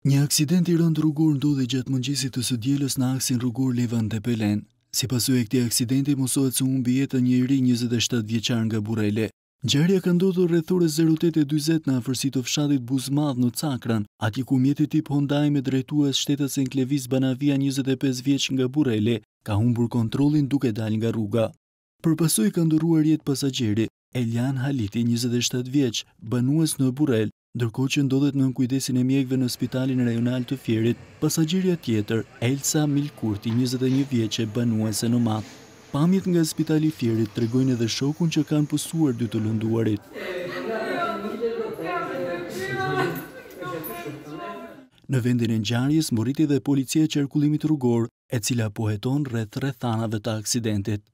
Një aksident i rënd rrugor ndodhi gjatë mëngjesit të së dielës në aksin rrugor Levante-Pelen. Si pasojë e këtij aksidenti mosohet se humbi jetën një i ri 27 vjeçar nga Burrele. Ngjarja ka ndodhur rreth orës 08:40 në afërsi të fshatit Buzmadh në Cakran, atje ku mjeti tip Hyundai me drejtues shtetës Enklevis Banavia 25 vjeç nga Burrele ka humbur kontrollin duke dalë nga rruga. Përpasoj ka ndëruar jetë pasagjeri Elian Haliti 27 vjeç, banues në Burrel, ndërkohë që ndodhet nën kujdesin e mjekëve në Spitalin Rajonal të Fierit, pasagjeria tjetër, Elsa Milkurti, 21 vjeçe, banuese në Mat. Pamjet nga Spitali i Fierit tregojnë edhe shokun që kanë pësuar dy të lënduarit. Në vendin e ngjarjes mbërriti dhe policia e qarkullimit rrugor, e cila po heton rreth rrethanave të aksidentit.